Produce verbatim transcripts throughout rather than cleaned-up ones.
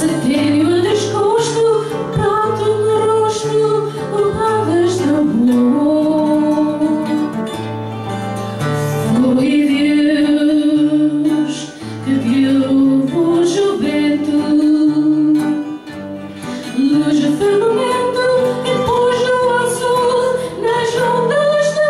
Setembro desgosto, pranto no rosto, palavras de amor. Foi Deus que guiou-vos o vento, luz de firmamento e pôs no azul nas ondas do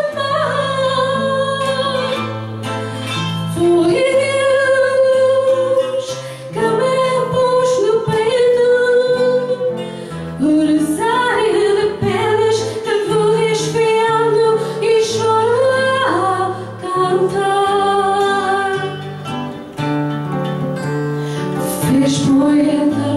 mar. Foi Deus que me pôs no peito o rosário de pedras que vou desfiando e choro a cantar. Fez poeta